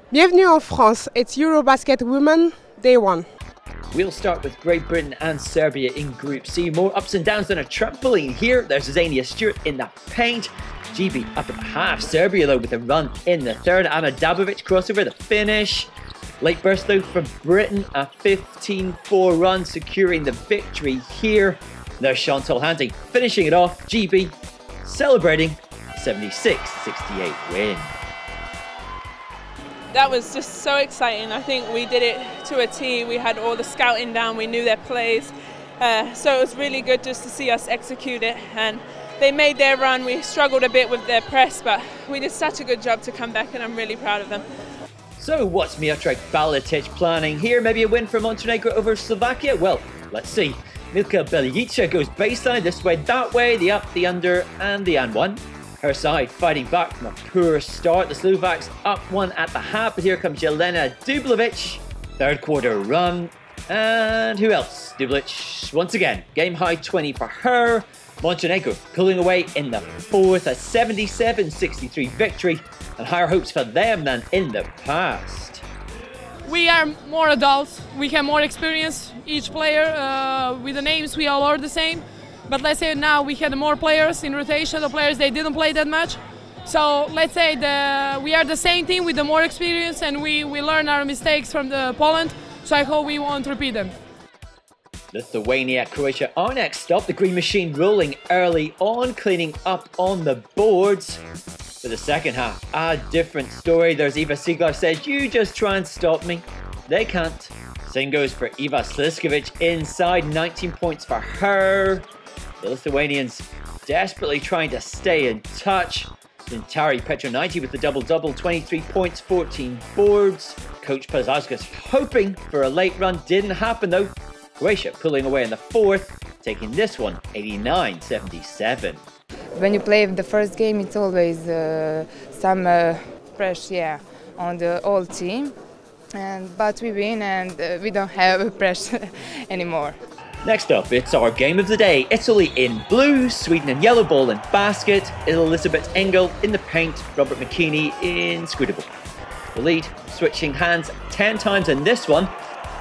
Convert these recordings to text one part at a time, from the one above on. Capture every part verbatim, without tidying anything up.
Bienvenue en France, it's Eurobasket Women, day one. We'll start with Great Britain and Serbia in Group C. More ups and downs than a trampoline here. There's Zania Stewart in the paint. G B up at the half. Serbia though with a run in the third. Ana Dabovic crossover the finish. Late burst though from Britain. A fifteen four run securing the victory here. There's Chantal Handy finishing it off. G B celebrating seventy-six sixty-eight win. That was just so exciting. I think we did it to a T. We had all the scouting down, we knew their plays. Uh, so it was really good just to see us execute it. And they made their run. We struggled a bit with their press, but we did such a good job to come back, and I'm really proud of them. So what's Miodrag Balatic planning here? Maybe a win for Montenegro over Slovakia? Well, let's see. Milka Belijica goes baseline, this way, that way, the up, the under, and the and one. Her side fighting back from a poor start. The Slovaks up one at the half, but here comes Jelena Dublovic. Third quarter run. And who else? Dublovic once again. Game high twenty for her. Montenegro pulling away in the fourth. A seventy-seven sixty-three victory. And higher hopes for them than in the past. We are more adults. We have more experience. Each player, uh, with the names, we all are the same. But let's say now we had more players in rotation, the players they didn't play that much. So let's say the, we are the same team with the more experience, and we, we learn our mistakes from the Poland. So I hope we won't repeat them. Lithuania, Croatia are next stop. The Green Machine rolling early on, cleaning up on the boards. For the second half, a different story. There's Eva Siglar says, you just try and stop me. They can't. Same goes for Eva Sliskovic inside, nineteen points for her. The Lithuanians desperately trying to stay in touch. Zintari Petroniti with the double-double, twenty-three points, fourteen boards. Coach Pazauskas hoping for a late run, didn't happen though. Croatia pulling away in the fourth, taking this one, eighty-nine seventy-seven. When you play the first game, it's always uh, some uh, pressure, yeah, on the whole team. And, but we win, and uh, we don't have pressure anymore. Next up, it's our game of the day. Italy in blue, Sweden in yellow, ball in basket. Elizabeth Engel in the paint, Robert McKinney inscrutable. The lead switching hands ten times in this one.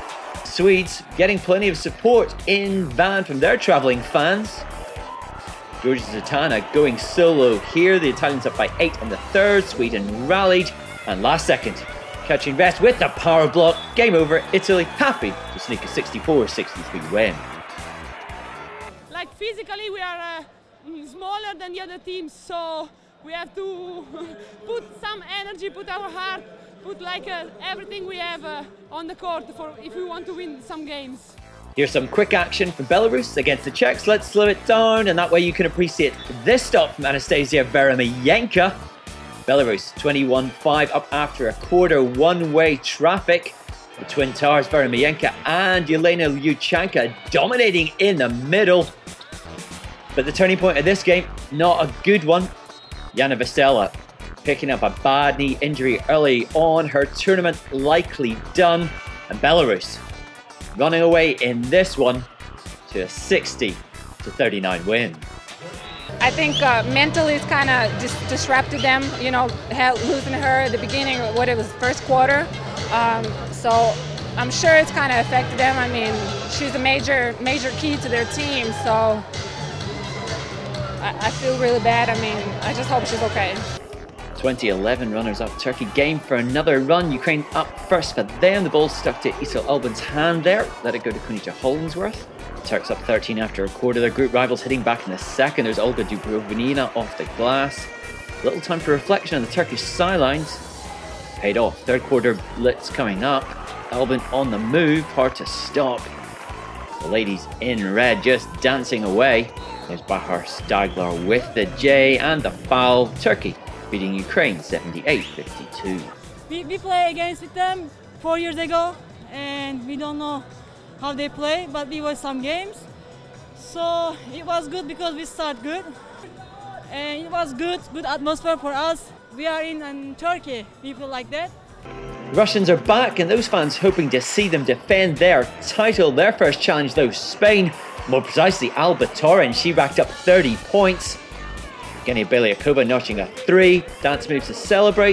Swedes getting plenty of support in van from their travelling fans. Georgia Zutana going solo here. The Italians up by eight in the third. Sweden rallied. And last second, catching best with the power block. Game over. Italy happy to sneak a sixty-four sixty-three win. Like physically we are uh, smaller than the other teams, so we have to put some energy, put our heart, put like uh, everything we have uh, on the court for if we want to win some games. Here's some quick action from Belarus against the Czechs. Let's slow it down, and that way you can appreciate this stop from Anastasia Veremyanka. Belarus twenty-one five up after a quarter, one-way traffic. The Twin Towers, Veremyanka and Yelena Lyuchanka dominating in the middle. But the turning point of this game, not a good one. Yana Vesela picking up a bad knee injury early on. Her tournament likely done. And Belarus running away in this one to a sixty to thirty-nine win. I think uh, mentally it's kind of dis disrupted them, you know, losing her at the beginning, what it was, first quarter. Um, so I'm sure it's kind of affected them. I mean, she's a major, major key to their team, so I, I feel really bad. I mean, I just hope she's okay. twenty eleven runners-up Turkey game for another run. Ukraine up first for them. The ball stuck to Isel Albin's hand there. Let it go to Kunija Hollingsworth. Turks up thirteen after a quarter. Their group rivals hitting back in the second. There's Olga Dubrovnina off the glass. Little time for reflection on the Turkish sidelines. Paid off. Third quarter blitz coming up. Albin on the move. Hard to stop. The ladies in red just dancing away. There's Bahar Staglar with the J and the foul. Turkey beating Ukraine seventy-eight fifty-two. We, we play against them four years ago, and we don't know how they play, but we watched some games. So it was good because we start good. And it was good, good atmosphere for us. We are in, in Turkey, people like that. Russians are back, and those fans hoping to see them defend their title. Their first challenge though, Spain. More precisely, Alba Torren. She racked up thirty points. Genia Belyakova notching a three. Dance moves to celebrate.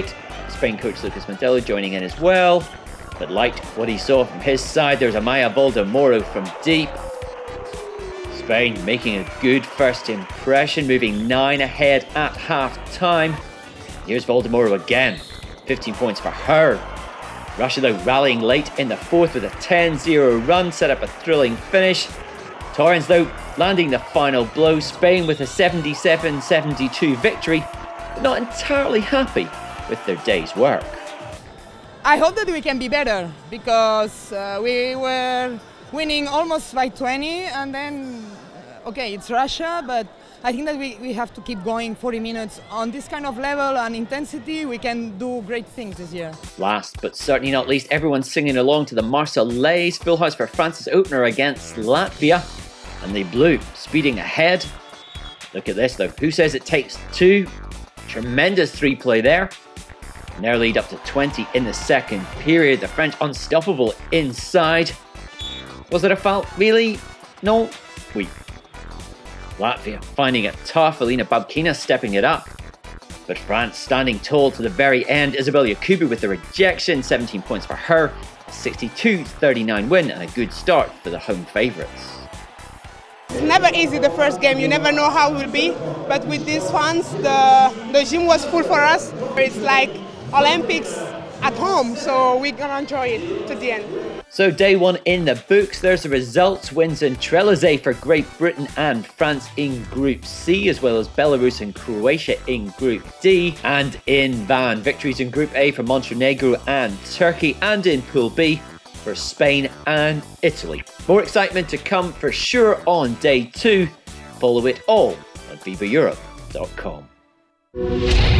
Spain coach Lucas Montella joining in as well, but liked what he saw from his side. There's Amaya Valdemoro from deep. Spain making a good first impression, moving nine ahead at half-time. Here's Valdemoro again, fifteen points for her. Russia though rallying late in the fourth with a ten zero run, set up a thrilling finish. Torrens though landing the final blow, Spain with a seventy-seven seventy-two victory, but not entirely happy with their day's work. I hope that we can be better, because uh, we were winning almost by twenty, and then, okay, it's Russia, but I think that we, we have to keep going forty minutes on this kind of level and intensity. We can do great things this year. Last but certainly not least, everyone's singing along to the Marseillaise. Full house for France's opener against Latvia, and they blew, speeding ahead. Look at this though, who says it takes two? Tremendous three play there. And their lead up to twenty in the second period. The French unstoppable inside. Was it a foul? Really? No? Oui. Latvia finding it tough. Alina Babkina stepping it up. But France standing tall to the very end. Isabel Yakubu with the rejection. seventeen points for her. A sixty-two thirty-nine win and a good start for the home favourites. It's never easy the first game, you never know how it will be, but with these fans, the, the gym was full for us. It's like Olympics at home, so we're gonna enjoy it to the end. So day one in the books, there's the results. Wins in Trelezé for Great Britain and France in Group C, as well as Belarus and Croatia in Group D. And in Van, victories in Group A for Montenegro and Turkey, and in Pool B for Spain and Italy. More excitement to come for sure on day two. Follow it all on Viva Europe dot com.